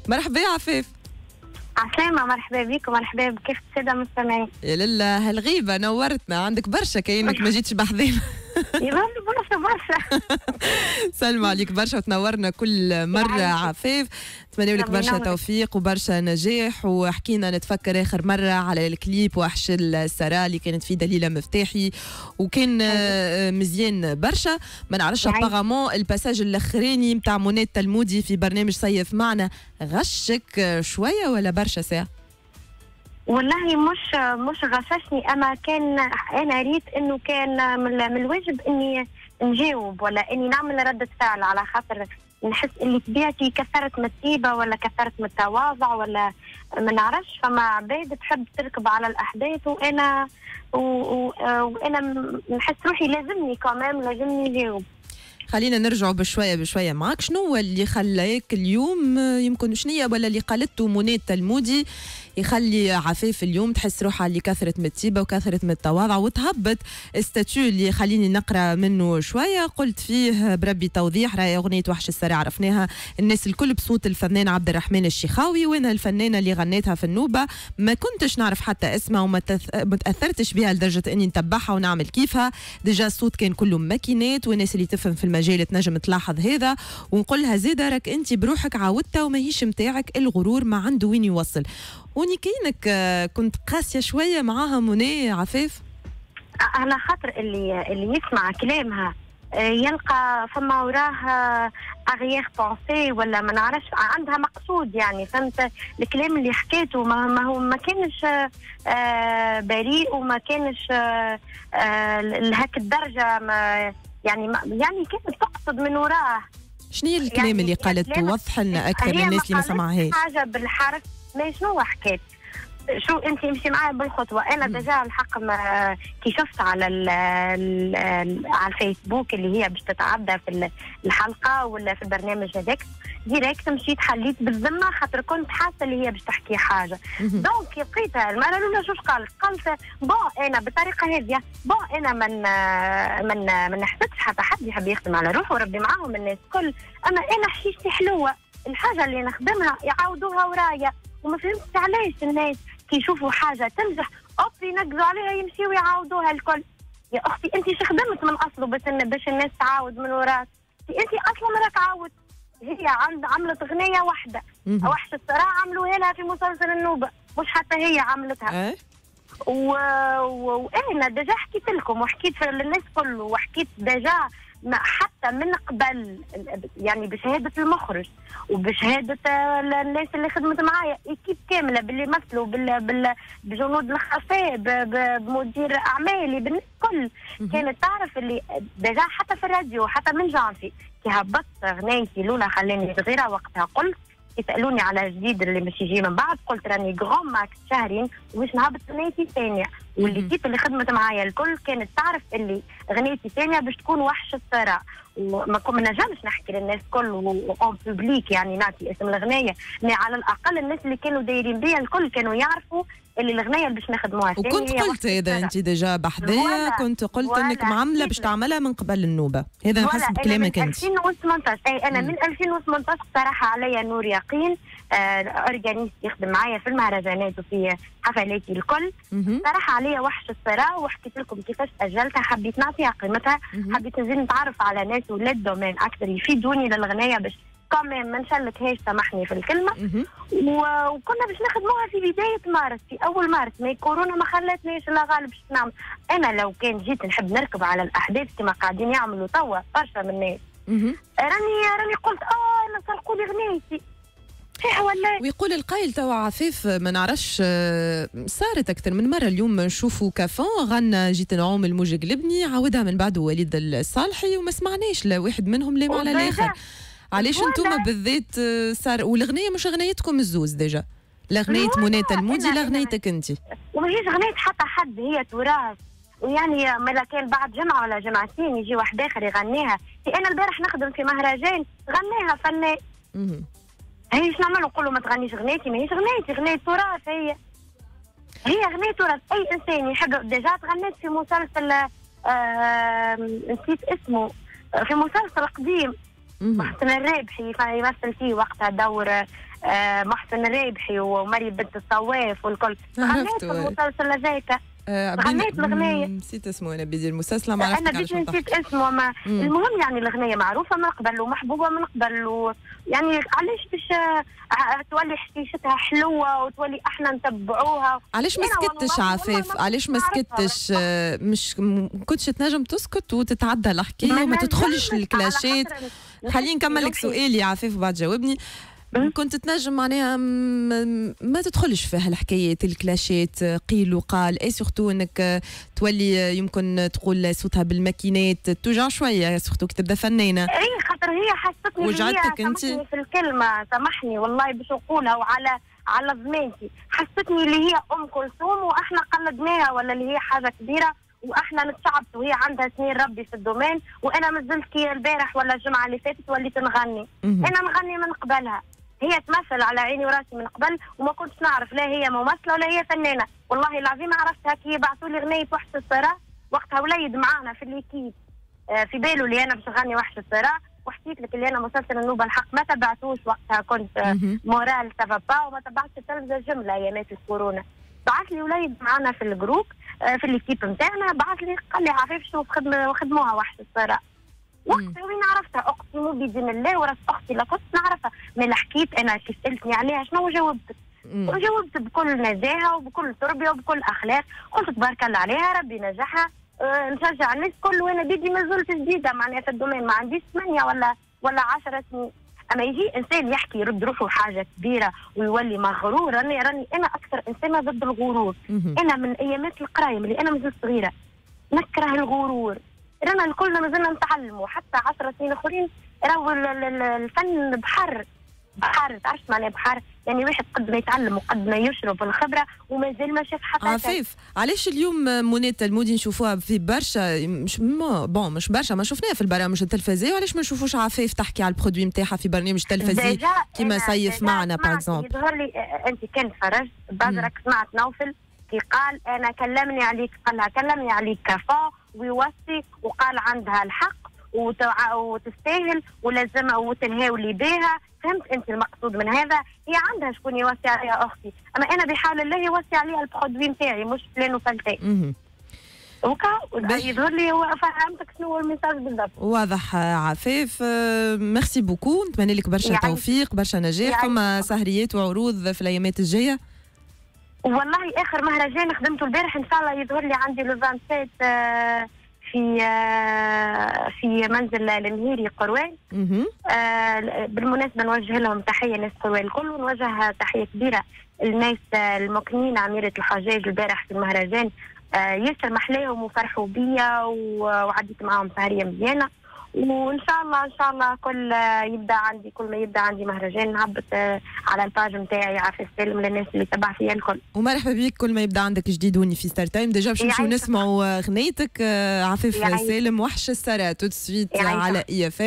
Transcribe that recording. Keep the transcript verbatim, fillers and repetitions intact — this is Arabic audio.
مرحبا يا عفاف. عسلامة، مرحبا بكم، مرحبا بكيف السادة المستمعين. يا لله هالغيبة نورتنا، عندك برشا كأنك ما جيتش بحذينا. يظل برشا برشا. سلمى عليك برشا وتنورنا كل مرة عفاف. نتمنى لك برشا توفيق وبرشا نجاح. وحكينا نتفكر آخر مرة على الكليب وحش السراء اللي كانت فيه دليلة مفتاحي وكان مزيان برشا. ما نعرفش ابارامون الباساج الاخراني نتاع منى التلمودي في برنامج صيف معنا غشك شوية ولا برشا ساعة؟ والله مش مش غششني، اما كان انا ريت انه كان من, من الواجب اني نجاوب ولا اني نعمل ردة فعل، على خاطر نحس اللي طبيعتي كثرت من الطيبة ولا كثرت من التواضع ولا ما نعرفش. فما عباد تحب تركب على الاحداث وانا و و وانا نحس روحي لازمني كمان لازمني نجاوب. خلينا نرجعوا بشويه بشويه معك. شنو اللي خلاك اليوم يمكن شنية ولا اللي قالته منى التلمودي يخلي عفاف اليوم تحس روحها اللي كثرت من الطيبه وكثرت من التواضع وتهبط استاتيو اللي خليني نقرا منه شويه؟ قلت فيه بربي توضيح، راهي اغنيه وحش السراء عرفناها الناس الكل بصوت الفنان عبد الرحمن الشيخاوي، وانا الفنانه اللي غنيتها في النوبه ما كنتش نعرف حتى اسمها وما تاثرتش بها لدرجه اني نتبعها ونعمل كيفها. ديجا الصوت كان كله ماكينات والناس اللي تفهم في المجال تنجم تلاحظ هذا. ونقول لها زيده راك انت بروحك عاودتها وماهيش متاعك، الغرور ما عنده وين يوصل. وني كينك كنت قاسيه شويه معاها منى عفاف؟ على خاطر اللي اللي يسمع كلامها يلقى فما وراه اغيير بونسي ولا ما نعرفش عندها مقصود، يعني فهمت الكلام اللي حكيته ما, ما هو ما كانش بريء وما كانش لهك الدرجه، ما يعني ما يعني كانت تقصد من وراه. شنو هي الكلام يعني اللي قالت؟ توضح لنا اكثر للناس اللي ما سمعهاش. حاجه بالحرف ما شنو حكيت؟ شو انت امشي معي بالخطوه. انا ديجا الحق ما كي شفت على ال ال على الفيسبوك اللي هي باش تتعدى في الحلقه ولا في البرنامج هذاك، ديريكت مشيت حليت بالذمه خاطر كنت حاسه اللي هي باش تحكي حاجه. دونك لقيتها المره الاولى شوش قالت؟ قالت بون انا بالطريقه هذه بون انا من من ما نحسدش حتى حد يحب يخدم على روحه وربي معاهم الناس الكل، اما انا حشيشتي حلوه، الحاجه اللي نخدمها يعاودوها ورايا. وما فهمتش علاش الناس كي يشوفوا حاجه تنجح اوب ينقزوا عليها يمشيوا يعاودوها الكل. يا اختي انت شو خدمت من اصله باش باش الناس تعاود من وراك؟ انت اصلا راك عاود. هي عند عملت اغنيه واحده وحش الصراع عملوها لها في مسلسل النوبه، مش حتى هي عملتها. وانا و... و... ديجا حكيت لكم وحكيت للناس كله وحكيت ديجا حتى من قبل يعني بشهاده المخرج وبشهاده الناس اللي خدمت معايا اكيب كامله باللي مثلوا بال... بال... بجنود الخفاء ب... ب... بمدير اعمالي بالناس كل كانت تعرف اللي ديجا حتى في الراديو حتى من جانفي كي هبطت غنايتي لولا خلاني صغيره وقتها قلت يسالوني على جديد اللي مش يجي من بعد قلت راني جرام ماكس شهرين ومش نهبط غنايتي ثانيه. واللي كيف اللي خدمت معايا الكل كانت تعرف اللي غنيتي ثانيه باش تكون وحش الثراء. وما ما نجمش نحكي للناس كل اون بوبليك يعني نعطي اسم الغنايه، مي على الاقل الناس اللي كانوا دايرين بيا الكل كانوا يعرفوا اللي الغنايه اللي باش نخدموها ثاني. وكنت قلت اذا انت ديجا بحذايا كنت قلت انك معامله باش تعملها من قبل النوبه، هذا حسب كلامك انت. ألفين وثمانطاش اي انا من ألفين وثمانطاش صراحه عليا نور يقين اورجانيست يخدم معايا في المهرجانات وفي حفلاتي الكل. صراحه عليا وحش الثراء وحكيت لكم كيفاش اجلتها، حبيت نعطيها قيمتها، حبيت نزيد نتعرف على ناس ولاد دومين اكثر يفيدوني للغنايه باش كمان ما نشلكهاش سامحني في الكلمه. وكنا باش نخدموها في بدايه مارس في اول مارس، ما كورونا ما خلتنيش الا غالب باش نعمل. انا لو كان جيت نحب نركب على الاحداث كما قاعدين يعملوا توا برشا من الناس راني راني قلت اه انا سرقوا لي غنيتي صحيح ولا. ويقول القايل توا عفاف ما نعرفش صارت اكثر من مره اليوم نشوفوا كافون غنى جيت نعوم الموج قلبني عاودها من بعده وليد الصالحي وما سمعناش لا واحد منهم لا على الاخر. علاش انتم بالذات صار والاغنيه مش غنيتكم الزوز ديجا؟ لا غنية منى التلمودي لا غنيتك انت. وماهيش غنيت حتى حد، هي تراث ويعني ملا كان بعد جمعه ولا جمعتين يجي واحد اخر يغنيها. انا البارح نخدم في مهرجان غنيها فنان. هي ايش نعمل نقول له ما تغنيش غنيتي؟ ماهيش غنيتي، غنيت تراث. هي هي غنية تراث اي انسان يحب. ديجا تغنيت في مسلسل آه نسيت اسمه، في مسلسل قديم محسن الرابحي يمثل فيه وقتها دور آه محسن الرابحي ومريم بنت الصواف والكل. غنيت في المسلسل هذاك. غنيت الغنية. نسيت اسمه انا بدي المسلسل ما عرفتش. انا بدي نسيت اسمه ما المهم يعني الغنية معروفة من قبل ومحبوبة من قبل و يعني علاش باش تولي حشيشتها حلوة وتولي احنا نتبعوها. علاش ما سكتش عفاف؟ علاش ما سكتش؟ مش كنتش تنجم تسكت وتتعدى الحكاية وما تدخلش الكلاشات؟ خليني نكمل لك سؤالي عفاف وبعد جاوبني. كنت تنجم معناها ما تدخلش في هالحكايات الكلاشات قيل وقال اي سورتو انك تولي يمكن تقول صوتها بالماكينات توجع شويه سورتو كي تبدا فنانه. اي خاطر هي حستني وجعتك انت في الكلمه سامحني والله باش نقولها وعلى على ضمانتي حستني اللي هي ام كلثوم واحنا قلدناها ولا اللي هي حاجه كبيره واحنا نتشعبت وهي عندها سنين ربي في الدومين وانا مازلت كي البارح ولا الجمعه اللي فاتت وليت نغني. انا نغني من قبلها. هي تمثل على عيني وراسي من قبل وما كنتش نعرف لا هي ممثله ولا هي فنانه، والله العظيم عرفتها كي بعثوا لي غنية وحش الصراع وقتها وليد معانا في الليكيد آه في باله اللي انا باش نغني وحش الصراع وحكيت لك اللي انا مسلسل النوبه الحق ما تبعتوش وقتها كنت آه مورال سافابا وما تبعتش التلفزه جمله ايامات الكورونا. بعث لي وليد معانا في الجروب آه في الليكيب نتاعنا بعث لي قال لي عفيف شوف خدموها وحش الصراع. وقتها وين عرفتها اقسم بدين الله وراس اختي لا كنت نعرفها من حكيت انا كي سالتني عليها شنو جاوبتك؟ وجاوبت بكل نزاهه وبكل تربيه وبكل اخلاق قلت تبارك الله عليها ربي نجحها أه نشجع الناس كل وانا بدي ما زلت جديده معناها في الدومين ما عنديش ثمانيه ولا ولا عشر سنين. اما يجي انسان يحكي يرد روحه حاجه كبيره ويولي مغرور راني راني انا اكثر انسانه ضد الغرور. انا من ايامات القرايه اللي انا مازلت صغيره نكره الغرور. رانا الكل مازلنا نتعلموا حتى عشر سنين اخرين راهو الفن بحر بحر تعرف معناه بحر يعني واحد قد ما يتعلم وقد ما يشرب الخبره ومازال ما شاف حتى عفيف. علاش اليوم منى التلمودي نشوفوها في برشا مش بون مش برشا ما شفناها في البرامج التلفزيونيه وعلاش ما نشوفوش عفيف تحكي على البرودوي نتاعها في برنامج تلفزي كيما سيف معنا باغ اكزومبل. يظهر لي انت كان تفرجت بدرك سمعت نوفل كي قال انا كلمني عليك قال لها كلمني عليك كفا ويوصي وقال عندها الحق وتستاهل ولازم وتنهاولي بها. فهمت انت المقصود من هذا؟ هي عندها شكون يوصي عليها اختي اما انا بحال الله يوصي عليها البرودوي نتاعي مش فلان وفلتان. وكا يظهر لي هو فهمتك شنو هو الميساج بالضبط. واضح عفاف. ميرسي بوكو نتمنى لك برشا يعني توفيق برشا نجاح. يعني فما سهريات وعروض في الايامات الجايه؟ والله اخر مهرجان خدمته البارح ان شاء الله يظهر لي عندي لو سبعة وعشرين في في منزل المهيري قروان. بالمناسبه نوجه لهم تحيه ناس قروان الكل ونوجه تحيه كبيره الناس المكنين عميره الحجاج البارح في المهرجان ياسر محلاهم وفرحوا بيا وعديت معاهم سهريه مزيانه وان شاء الله ان شاء الله كل يبدا عندي كل ما يبدا عندي مهرجان نهبط على الباج نتاعي عفاف سالم للناس اللي تبع فيا الكل. ومرحبا بك كل ما يبدا عندك جديد وني في ستار تايم ديجا باش نمشيو نسمعوا غنيتك عفاف سالم وحش السرا تو سويت على اي اف